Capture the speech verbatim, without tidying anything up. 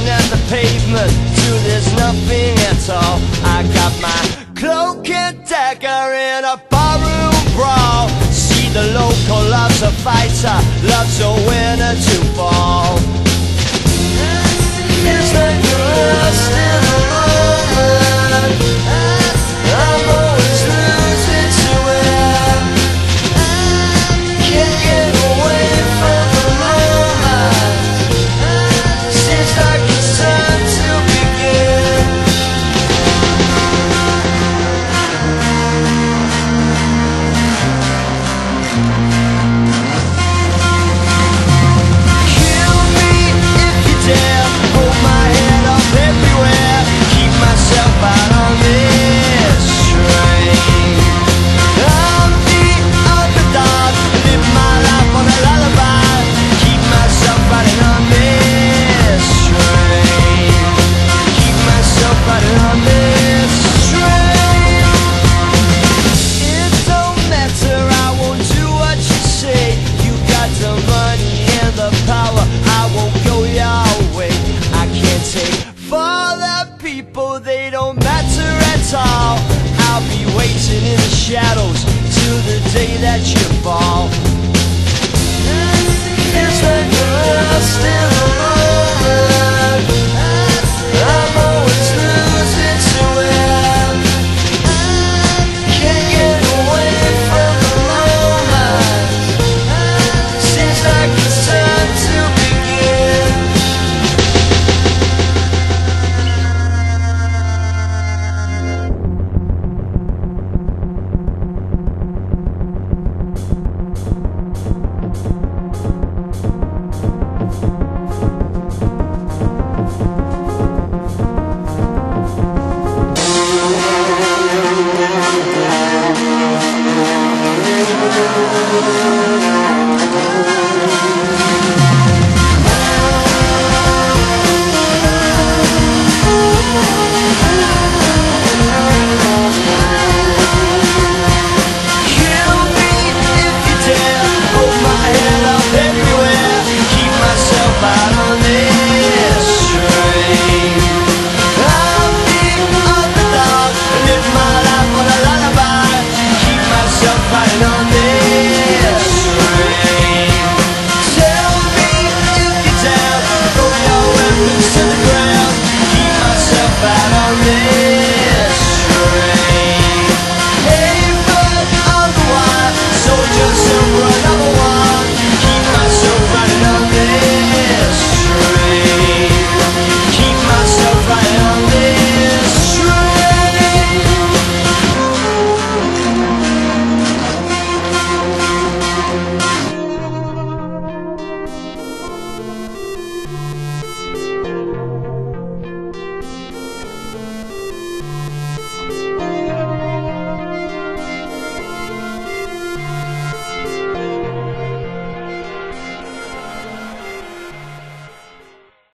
looking at the pavement till there's nothing at all. I got my cloak and dagger in a barroom brawl. See the local loves a fighter, loves a winner to fall. It's like you're lost in a moment. I'm always losing to it. Can't get away from the moment. Seems like it's time to begin. Kill me if you dare. Hold my head up everywhere. Keep myself out on this train. I'm the underdog. Live my life on a lullaby. Keep myself riding on this train. Keep myself riding on this train. It don't matter, I won't do what you say. You got the money and the power, I won't go your way. I can't take for the people, they don't matter at all. I'll be waiting in the shadows till the day that you fall. It's like you're lost in a moment. I'm always losing to it. Can't get away from the moment. Seems like it's time to begin. Kill me if you dare. Hold my head up everywhere. Keep myself out on this train. I'm the underdog. Live my life on a lullaby. Keep myself riding on